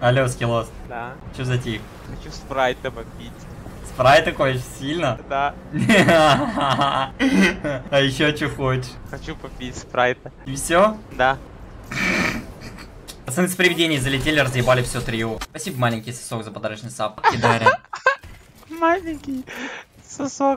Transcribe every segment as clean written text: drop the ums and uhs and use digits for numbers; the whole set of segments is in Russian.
Алло, Скиллос, Да. чё затих? Хочу спрайта попить. Спрайт такой сильно? Да. А еще что хочешь? Хочу попить спрайта. И все? Да. Пацаны с привидений залетели, разъебали все трио. Спасибо, маленький сосок, за подарочный сап. Кидаря. Маленький сосок.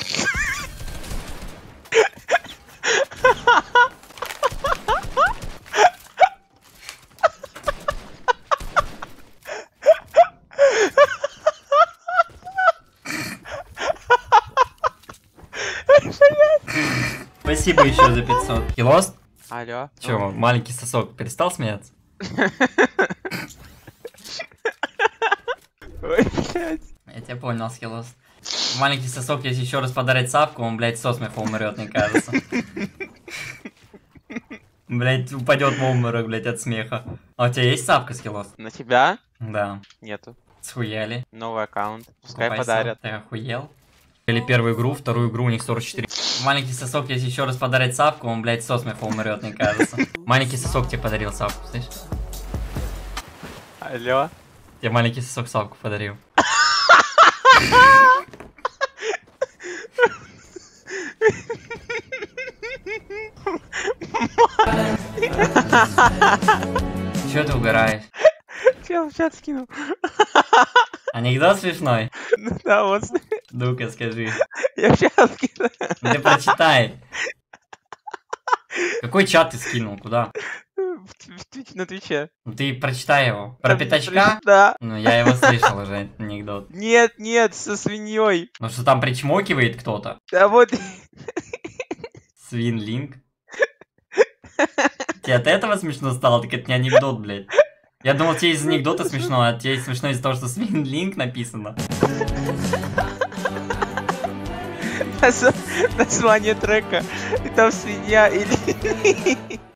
Спасибо еще за 500. Килос? Алло. Че, маленький сосок перестал смеяться? Ой, блядь. Я тебя понял, Скиллос. Маленький сосок, если еще раз подарить сапку, он, блядь, со смеха умрет, мне кажется. Блядь, упадет в обморок, блядь, от смеха. А у тебя есть сапка, Скиллос? На тебя? Да. Нету. Схуяли. Новый аккаунт. Пускай Попайся. подарят. Ты охуел? Или первую игру, вторую игру, у них 44. Маленький сосок, если еще раз подарить сапку, он, блядь, со смеха умрет, мне кажется. Маленький сосок тебе подарил сапку, слышишь? Алло. Тебе маленький сосок сапку подарил. Чё ты угораешь? Чел в чат скинул. Анекдот смешной? Ну да, вот. Ну-ка, скажи. Я в чат скинул. Ну ты прочитай. Какой чат ты скинул? Куда? На Твиче. Ну ты прочитай его. Про пятачка? Да. Ну я его слышал уже, этот анекдот. Нет, нет, со свиньей. Ну что там причмокивает кто-то? Да вот. Свинлинк. Тебе от этого смешно стало? Так это не анекдот, блядь. Я думал, тебе из анекдота смешно, а тебе смешно из-за того, что свинлинк написано. Название трека. И там свинья или...